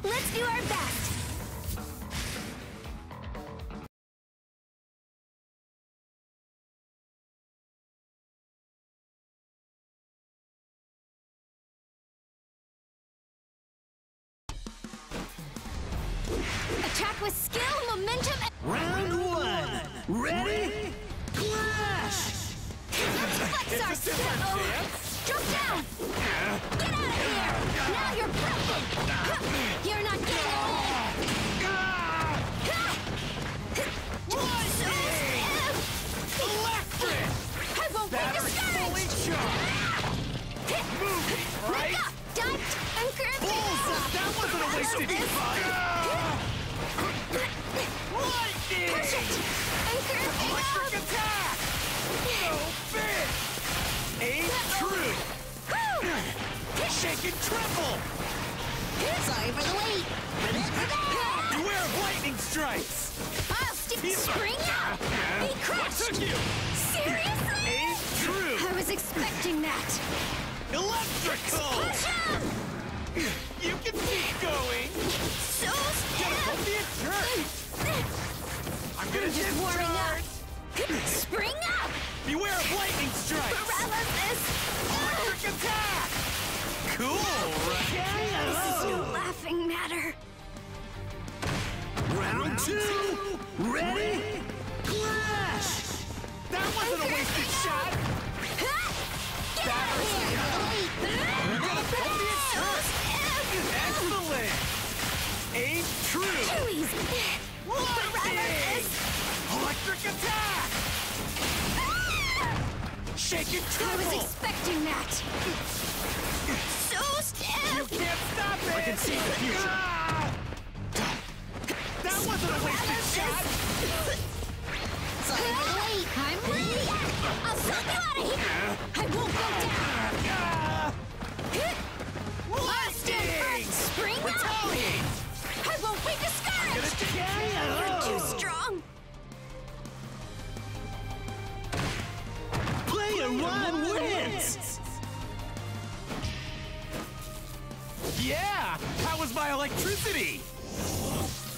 Let's do our best. Attack with skill, momentum, and... Round one! Ready? Clash! Flex our skill! Drop down! Get out of here! Now you're broken! You're not getting away! So stiff! Electric! I won't be discouraged! Moving, right? Wake up! Dive and curve! Bullseye! That wasn't a wasted fight! Lightning! Push it! And curve! Electric attack! So big! Aim true! Shake and triple! Sorry for the wait! Beware of lightning strikes! I'll spring out! Be crushed! Took you! Seriously? Aim true! I was expecting that! Electrical! Push him! You can keep going! So Don't be a jerk! I'm gonna just warming up! Spring up! Beware of lightning strikes! Paralysis! Electric attack! Cool, right? This is no laughing matter! Round two! Ready? Clash! That wasn't a wasted shot! Get out of here! You're gonna put me in church! Excellent! Aim true! Too easy! Lightning! Electric attack! Shake and I was triple! expecting that! So stiff! You can't stop it! I can see the future! That wasn't a wasted shot! Sorry for the wait! I'm ready! I'll suck you out of here! I won't go down! I'll stand firm! Spring up! Retaliate! I won't be discouraged! You're too strong! Player one wins! Yeah! How was my electricity?